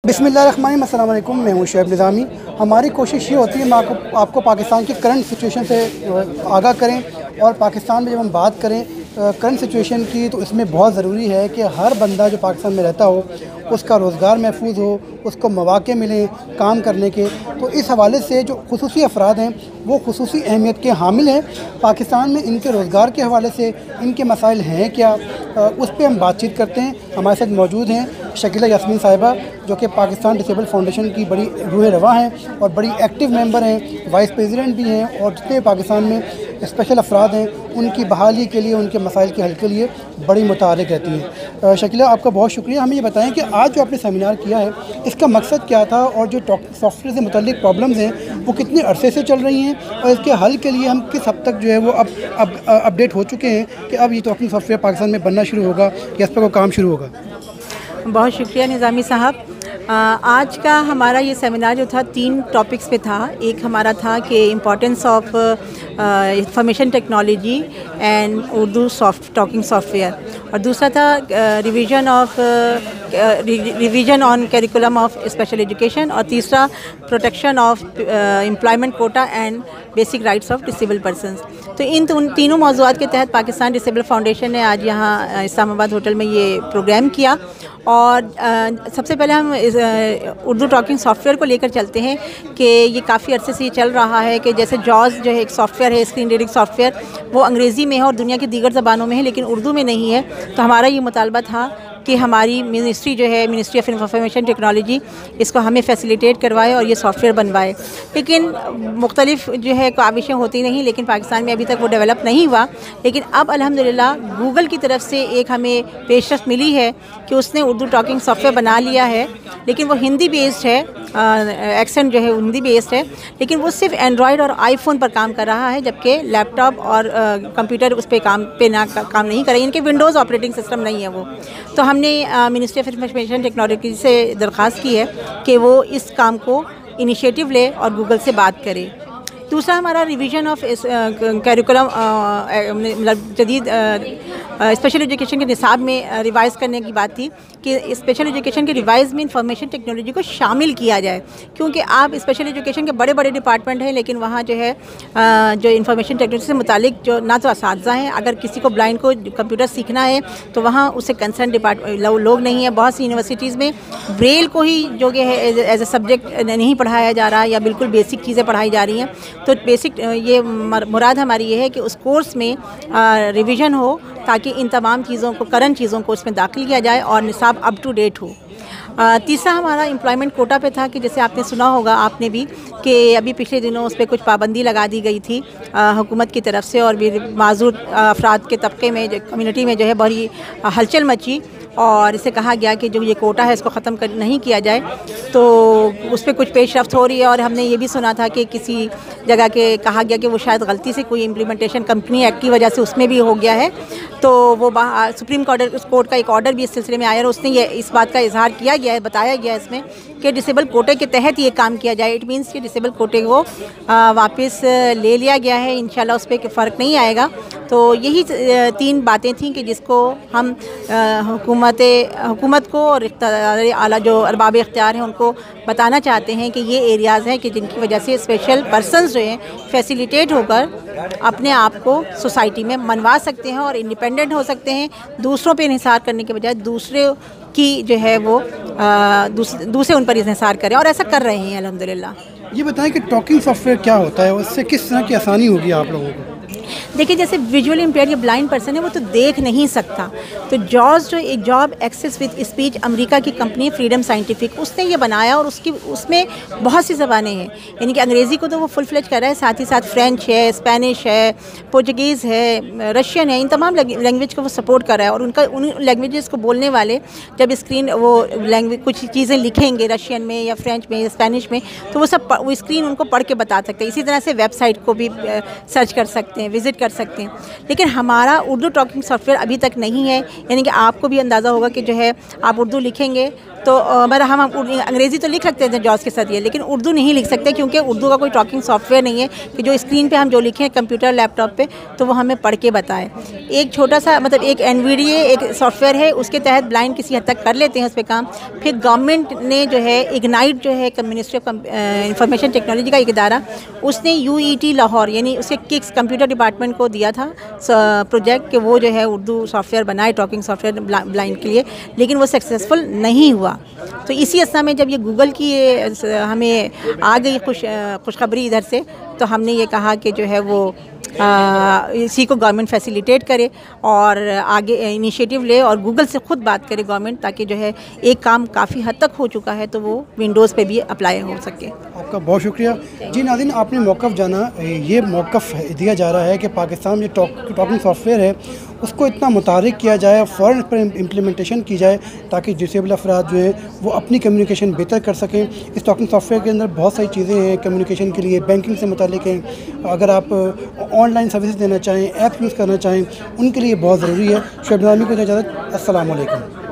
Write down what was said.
बिस्मिल्लाहिर्रहमानिर्रहीम, अस्सलाम वालेकुम। मैं हूं शुएब निज़ामी। हमारी कोशिश ये होती है मैं आपको पाकिस्तान की करंट सिचुएशन से आगाह करें। और पाकिस्तान में जब हम बात करें करंट सिचुएशन की, तो इसमें बहुत ज़रूरी है कि हर बंदा जो पाकिस्तान में रहता हो उसका रोज़गार महफूज हो, उसको मौक़े मिलें काम करने के। तो इस हवाले से जो खुसूसी अफराद हैं वो खुसूसी अहमियत के हामिल हैं पाकिस्तान में। इनके रोज़गार के हवाले से इनके मसाइल हैं क्या, उस पर हम बातचीत करते हैं। हमारे साथ मौजूद हैं शकीला यास्मीन साहिबा, जो कि पाकिस्तान डिसेबल फाउंडेशन की बड़ी रूह रवा हैं और बड़ी एक्टिव मेंबर हैं, वाइस प्रेसिडेंट भी हैं। और जितने पाकिस्तान में स्पेशल अफराद हैं उनकी बहाली के लिए, उनके मसाइल के हल के लिए बड़ी मुतहरिक रहती हैं। शकीला, आपका बहुत शुक्रिया। हमें ये बताएं कि आज जो आपने सेमिनार किया है इसका मकसद क्या था, और जो सॉफ्टवेयर से मुतल्लिक प्रॉब्लम्स हैं वो कितने अरसे से चल रही हैं, और इसके हल के लिए हम किस हद तक जो है वो अब अपडेट हो चुके हैं कि अब ये टॉकिंग सॉफ्टवेयर पाकिस्तान में बनना शुरू होगा या इस पर कोई काम शुरू होगा। बहुत शुक्रिया निज़ामी साहब। आज का हमारा ये सेमिनार जो था 3 टॉपिक्स पे था। एक हमारा था कि importance of information technology and Urdu talking software, और दूसरा था revision on curriculum of special education, और तीसरा protection of employment quota and basic rights of disable persons. तो इन तीनों मौज़ूआत के तहत पाकिस्तान डिसेबल फाउंडेशन ने आज यहाँ इस्लामाबाद होटल में ये प्रोग्राम किया। और सबसे पहले हम उर्दू टॉकिंग सॉफ्टवेयर को लेकर चलते हैं कि ये काफ़ी अरसे से ये चल रहा है कि जैसे जॉज़ जो है एक सॉफ्टवेयर है, स्क्रीन रीडिंग सॉफ्टवेयर, वो अंग्रेज़ी में है और दुनिया की दीगर ज़बानों में है, लेकिन उर्दू में नहीं है। तो हमारा ये मुतालबा था कि हमारी मिनिस्ट्री जो है, मिनिस्ट्री ऑफ इंफॉर्मेशन टेक्नोलॉजी, इसको हमें फैसिलिटेट करवाए और ये सॉफ्टवेयर बनवाए। लेकिन मुख्तलिफ जो है काविशें होती नहीं, लेकिन पाकिस्तान में अभी तक वो डेवलप नहीं हुआ। लेकिन अब अल्हम्दुलिल्लाह गूगल की तरफ से एक हमें पेशरफ मिली है कि उसने उर्दू टॉकिंग सॉफ्टवेयर बना लिया है, लेकिन वो हिंदी बेस्ड है, एक्सेंट जो है हिंदी बेस्ड है, लेकिन वो सिर्फ एंड्रॉयड और आईफोन पर काम कर रहा है, जबकि लैपटॉप और कंप्यूटर उस पर काम नहीं कर रही, इनके विंडोज़ ऑपरेटिंग सिस्टम नहीं है वो। तो हमने मिनिस्ट्री ऑफ इंफॉर्मेशन टेक्नोलॉजी से दरख्वास्त की है कि वो इस काम को इनिशिएटिव ले और गूगल से बात करे। दूसरा हमारा रिवीजन ऑफ करिकुलम मतलब जदीद स्पेशल एजुकेशन के निसाब में रिवाइज़ करने की बात थी कि स्पेशल एजुकेशन के रिवाइज़ में इंफॉर्मेशन टेक्नोलॉजी को शामिल किया जाए, क्योंकि आप स्पेशल एजुकेशन के बड़े बड़े डिपार्टमेंट हैं, लेकिन वहाँ जो है जो इंफॉर्मेशन टेक्नोलॉजी से मुतालिक जो ना तो असातिज़ा हैं, अगर किसी को ब्लाइंड को कंप्यूटर सीखना है तो वहाँ उससे कंसर्न लोग नहीं है। बहुत सी यूनिवर्सिटीज़ में ब्रेल को ही जो कि है एज ए सब्जेक्ट नहीं पढ़ाया जा रहा, या बिल्कुल बेसिक चीज़ें पढ़ाई जा रही हैं। तो बेसिक ये मुराद हमारी ये है कि उस कोर्स में रिवीजन हो, ताकि इन तमाम चीज़ों को, करंट चीज़ों को उसमें दाखिल किया जाए और निसाब अप टू डेट हो। तीसरा हमारा एम्प्लॉयमेंट कोटा पे था कि जैसे आपने सुना होगा आपने भी कि अभी पिछले दिनों उस पर कुछ पाबंदी लगा दी गई थी हुकूमत की तरफ से, और भी माजूर अफराद के तबके में, जो कम्युनिटी में जो है बड़ी हलचल मची, और इसे कहा गया कि जो ये कोटा है इसको ख़त्म नहीं किया जाए। तो उस पर कुछ पेशरफ्त हो रही है, और हमने ये भी सुना था कि किसी जगह के कहा गया कि वो शायद गलती से कोई इम्प्लीमेंटेशन कंपनी एक्ट की वजह से उसमें भी हो गया है। तो वो सुप्रीम कोर्ट का एक ऑर्डर भी इस सिलसिले में आया, और उसने ये इस बात का इजहार किया गया है, बताया गया है इसमें कि डिसेबल कोटे के तहत ये काम किया जाए। इट मीन्स कि डिसेबल कोटे को वापस ले लिया गया है, इंशाल्लाह उस पर फ़र्क नहीं आएगा। तो यही 3 बातें थीं कि जिसको हम हुकूमत को और आला जो अरबाब इख्तियार हैं उनको बताना चाहते हैं कि ये एरियाज़ हैं कि जिनकी वजह से स्पेशल पर्सनस जो हैं फैसिलिटेट होकर अपने आप को सोसाइटी में मनवा सकते हैं और इंडिपेंडेंट हो सकते हैं, दूसरों पे इंहिसार करने के बजाय दूसरे की जो है वो दूसरे उन पर इंहिसार करें, और ऐसा कर रहे हैं अल्हम्दुलिल्लाह। ये बताएं कि टॉकिंग सॉफ्टवेयर क्या होता है, उससे किस तरह की आसानी होगी आप लोगों को? देखिए, जैसे विजुअली इम्पेयर्ड या ब्लाइंड पर्सन है वो तो देख नहीं सकता, तो जॉज जो एक job access with speech America की कंपनी फ्रीडम साइंटिफिक, उसने ये बनाया, और उसमें बहुत सी ज़बानें हैं, यानी कि अंग्रेज़ी को तो वो फुल फ्लेज कर रहा है, साथ ही साथ फ्रेंच है, स्पेनिश है, पोर्चुगीज़ है, रशियन है, इन तमाम लैंग्वेज को वो सपोर्ट कर रहा है। और उन लैंग्वेजेस को बोलने वाले जब स्क्रीन वो लैंग्वेज कुछ चीज़ें लिखेंगे रशियन में या फ्रेंच में या स्पेनिश में, तो वो स्क्रीन उनको पढ़ के बता सकते हैं। इसी तरह से वेबसाइट को भी सर्च कर सकते हैं, विज़िट कर सकते हैं। लेकिन हमारा उर्दू टॉकिंग सॉफ्टवेयर अभी तक नहीं है, यानी कि आपको भी अंदाज़ा होगा कि जो है आप उर्दू लिखेंगे तो मतलब हम अंग्रेज़ी तो लिख सकते थे जॉस के साथ ये, लेकिन उर्दू नहीं लिख सकते क्योंकि उर्दू का कोई टॉकिंग सॉफ्टवेयर नहीं है कि जो स्क्रीन पे हम जो लिखें कंप्यूटर लैपटॉप पे तो वो हमें पढ़ के बताए। एक छोटा सा मतलब एक एनवीडीए एक सॉफ्टवेयर है, उसके तहत ब्लाइंड किसी हद तक कर लेते हैं उस पर काम। फिर गवर्नमेंट ने जो है इग्नाइट जो है मिनिस्ट्री ऑफ इंफॉर्मेशन टेक्नोलॉजी का एक इदारा, उसने यूईटी लाहौर यानी उसके किक्स कंप्यूटर डिपार्टमेंट को दिया था प्रोजेक्ट कि वो जो है उर्दू सॉफ्टवेयर बनाए टॉकिंग सॉफ्टवेयर ब्लाइंड के लिए, लेकिन वो सक्सेसफुल नहीं हुआ। तो इसी अवस्था में जब ये गूगल की हमें आ गई खुशखबरी इधर से, तो हमने ये कहा कि जो है वो इसी को गवर्नमेंट फैसिलिटेट करे और आगे इनिशिएटिव ले और गूगल से ख़ुद बात करे गवर्नमेंट, ताकि जो है एक काम काफ़ी हद तक हो चुका है तो वो विंडोज़ पे भी अप्लाई हो सके। आपका बहुत शुक्रिया जी। नाज़रीन, आपने मौक़िफ़ जाना, ये मौक़िफ़ दिया जा रहा है कि पाकिस्तान में टॉकिंग सॉफ्टवेयर है उसको इतना मुतारिक किया जाए, फ़ौरन पर इम्प्लीमेंटेशन की जाए ताकि डिसेबल अफराद जो हैं वो अपनी कम्युनिकेशन बेहतर कर सकें। इस टॉकिंग सॉफ्टवेयर के अंदर बहुत सारी चीज़ें हैं कम्युनिकेशन के लिए, बैंकिंग से मुतालिक हैं। अगर आप ऑनलाइन सर्विसेज देना चाहें, ऐप यूज़ करना चाहें, उनके लिए बहुत ज़रूरी है। शुभ नामी को इजाज़त। अस्सलाम वालेकुम।